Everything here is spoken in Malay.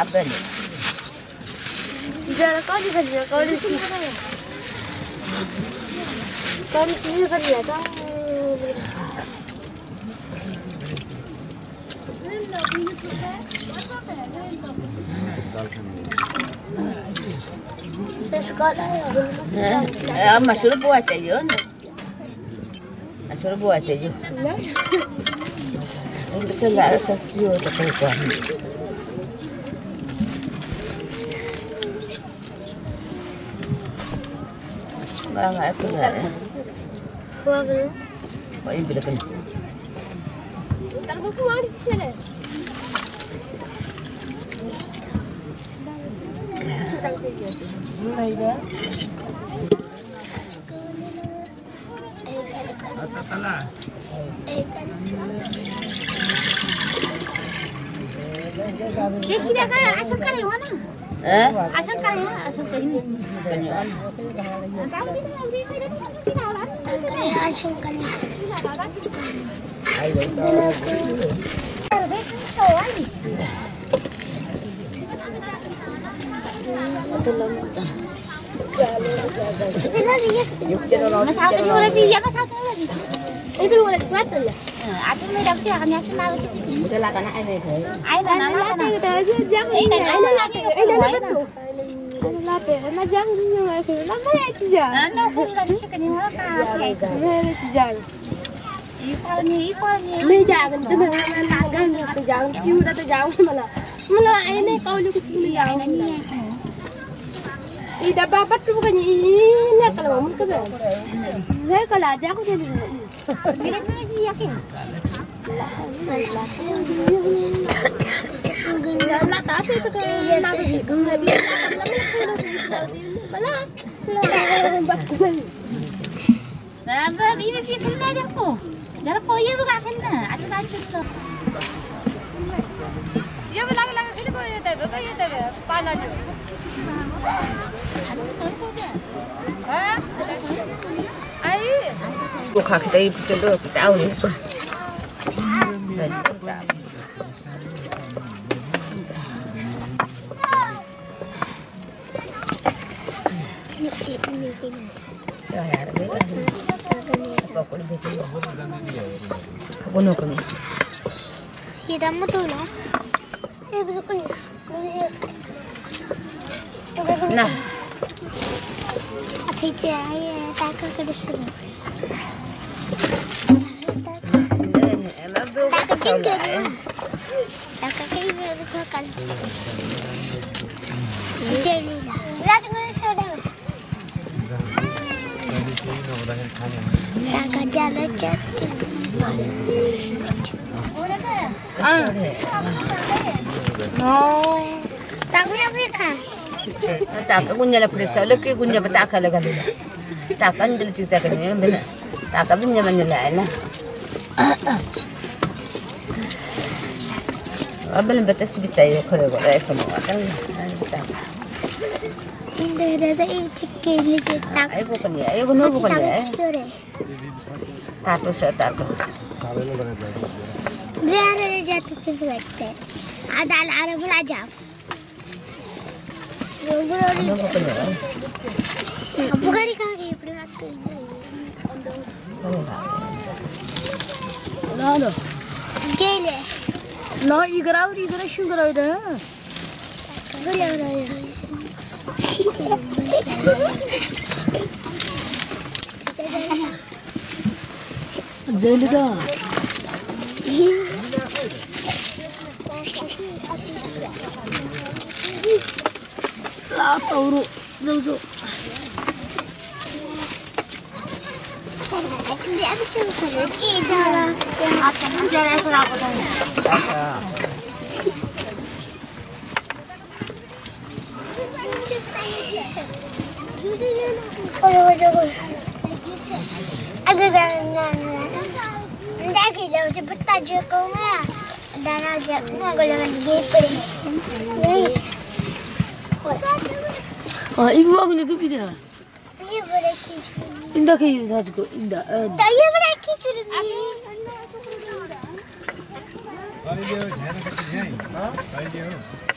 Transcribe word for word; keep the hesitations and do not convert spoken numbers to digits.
apa ni? Jangan kau di sini, kau di sini. Kau di sini kerja tak? Sekolah ya. Eh, masuk buat aja. Masuk buat aja. Ini segala sesuatu terpenuh. Barang apa ni? Buat apa? Buat ini bila kena. Tak boleh keluar di sini. Mulai dah. Dia kira kan asal kali mana? Eh? Asal kali mana? Asal kali ni. Kenyaman. Asal kali. Ayo. Masak ni boleh dia masak lagi. Itu boleh kuat tu lah. Ada ni dah siap kami akan masak. Kita lah tanah air ni. Air tanah lah. Kita aja jangan. Air tanah lagi. Air tanah betul. Air lapar. Nak jangan ni macam. Lama lagi jangan. Anak pun tak bisa kena makan. Lagi jangan. Ipal ni, ipal ni. Ni jangan. Tu mana nak jangan. Tu jangan. Cium dah tu jangan mana. Mana air ni kau lu kucing jangan ni. Ida babat tu bukannya ini kalau kamu tu kan? Saya kalau ada aku jadi. Bila lagi yakin? Nak tak apa tu kan? Nak sih. Malah. Nah, berapa ini fikir nak aku? Jangan kau ia bukan kena. Ada lanjut tu. Ya belang belang ini boleh tak? Boleh tak? Panas je. Hah? Air. Bukan kita ibu dulu kita tahu ni. Bunuh kami. Kita mau tu lah. Eh besok ni. Nah. Apa itu ayah tak kerja sini. Emang tu tak kerja. Tak kerja betul kan. Jadi lah. Lagi mana sudah. Tak kerja lecet. Ah. No. Tak punya apa? Tak aku nyala perisa lagi aku nyala tak kalah kali. Tak kan dia cerita kan ni benar. Tak kan punya menyala lah. Abang betul sebitai kalau kalau iPhone ada. Tidak ada saya cekik ni cetak. Ayo bukan ya, ayo bukan bukan ya. Tak tu saya tak tu. Dia ada jatuh cepat. Ada ada belajar. Ano ba kanya? Bukari kaki perhati. Ano ano? Jele. No, igaraw di igaraw shu igaraw ida. Gula gula. Jele da. La tauro, zozo. Dia ada cuma lagi dah. Apa nak jalan berapa dah? Oh, oh, oh. Ada dah. Dah kita cepat aja kau lah. Dah aja. Mau kalau lagi gepeng. Ah, ibu aku nak pergi dah. Iya boleh kicur. Indah kayu sahaja ko, indah. Tak iya boleh kicur ni. Ayo, jangan kecil. Ha? Ayo.